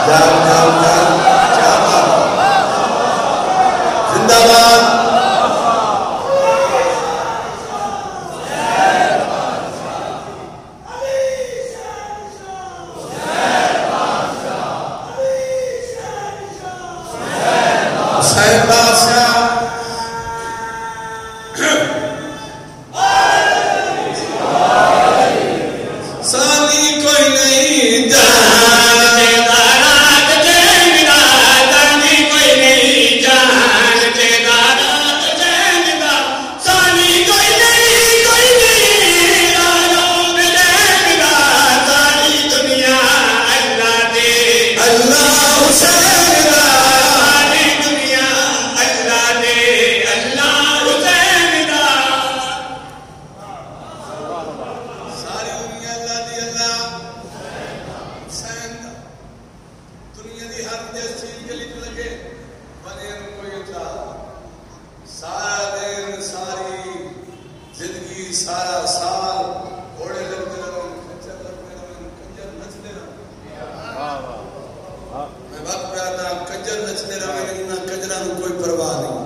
زندہ باد. حسین بادشاہ سانی کوئی نہیں جانتے دارات جیندہ سانی کوئی نہیں جانتے دارات جیندہ سانی کوئی نہیں دارات جیندہ سانی دنیا اللہ دے اللہ حسین دا سانی دنیا اللہ دے اللہ حسین دا ساری دنیا اللہ دی اللہ حسین دا دنیا دی ہر دیس چیز گلی پہ لگے بنے ان کوئی اٹھا سارا دن ساری زندگی سارا سال گھوڑے لگتے رہو کچر لگتے رہو کنجر نچتے رہو میں وقت پہ آتا کنجر نچتے رہو لیکن کنجرہ نو کوئی پرواہ نہیں.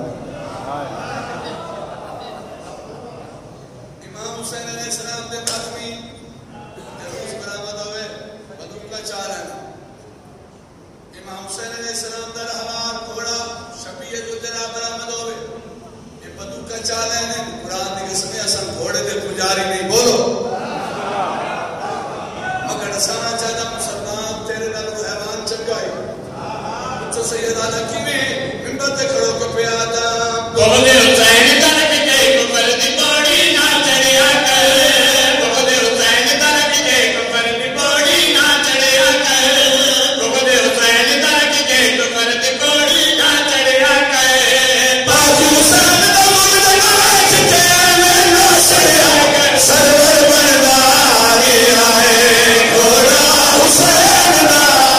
امام حسین علیہ السلام دے قدمی جلوس برآمد ہوئے بدوم کا چار ہے. امام حسین علیہ السلام دا رہوار گھوڑا شبیہ جو تیرا برآمد ہوئے یہ بدوم کا چال ہے. قرآن دی قسمیں اصل گھوڑے دے پجاری نہیں بولو مگر اسانا چاہتا مسلمان تیرے نال حیوان چنگا ہے. مجھے سید آدھا کی میں ممبر تے کھڑو کو پہ آدھا بہت حسین ترک جائے کفر دی پوڑی نہ چڑھیا کر بہت حسین ترک جائے کفر دی پوڑی نہ چڑھیا کر بہت حسین ترک جائے کفر دی پوڑی نہ چڑھیا کر باقی حسین دا مجھ تے میں نہ چڑھیا کر سرور برداری آئے گھوڑا حسین دا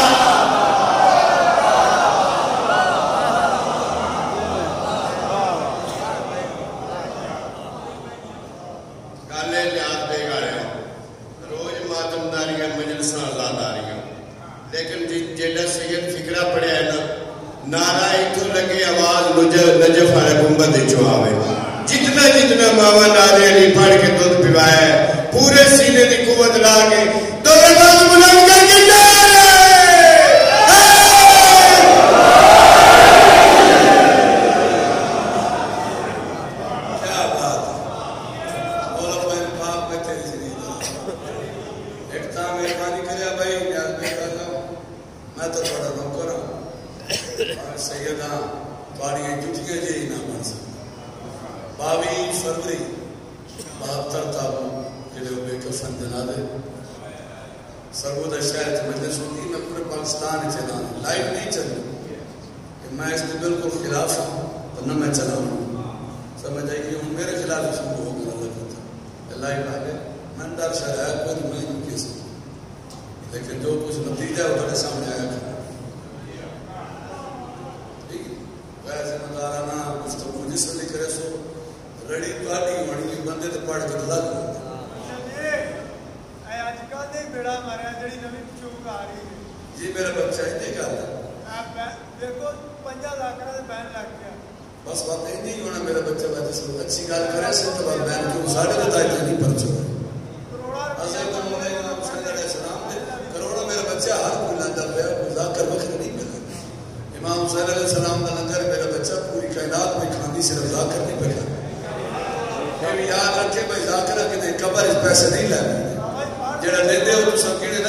گالے لیاد دے گا رہے ہوں روز ماتم داریاں مجلساں آزاد آریاں لیکن جیڑا سید فکرہ پڑے ہے نا نعرہ تو لگے آواز نجف آرے گنبد جو آوے جتنا ماما نعرے علی پڑھ کے دودھ پیوائے ہے پورے سینے دی قوت لا کے دو رکھت بلند کر کے جائے کیا بات مولا بہن پاک میں تیری زندگی ایک تا مہربانی کریا بھائی نیاز میں کرنا میں تو بڑا نوکر ہوں سیدہ پاڑیاں جتیاں جی نہ بن سکتا 22 فروری 72 تابو جلے بے کفن دنا دے سرگودہ شہر مجلس ہوتی میں پورے پاکستان چلا لائیو نہیں چلوں کہ میں اس کے بالکل خلاف ہوں تو نہ میں چلا ہوں سمجھ آئی کہ میرے خلاف شروع ہو گیا لگتا لائیو آگے من ڈر شاید کوئی میں نہیں کیسے لیکن جو کچھ نتیجہ ہے وہ بڑے سامنے آیا کھا ویسے مدارانہ گفتگو جس نے کرے سو رڑی پاٹی وڑی بندے تے پڑھ کے لگ اے اج کل دے بیڑا ماریا جڑی نویں چوک آ رہی ہے جی میرا بچہ اتنے گل ہے آپ دیکھو 50 لاکھ دے بین لگ گیا بس بات نہیں ہونا میرا بچہ وجہ سے اچھی گل کرے سے تو بات بین کیوں سارے تے تائی نہیں پرچو کروڑا اصل تو مولا حسین علیہ السلام دے کروڑا میرا بچہ ہر کوئی لنگر پہ ذاکر وقت نہیں ملا امام حسین علیہ السلام دا لنگر میرا بچہ پوری کائنات میں کھاندی صرف ذاکر نہیں پڑھا یہ بھی یاد رکھے بھائی ذاکرہ کہ قبر اس پیسے نہیں لے جڑا دیندے ہو تو سب کیڑے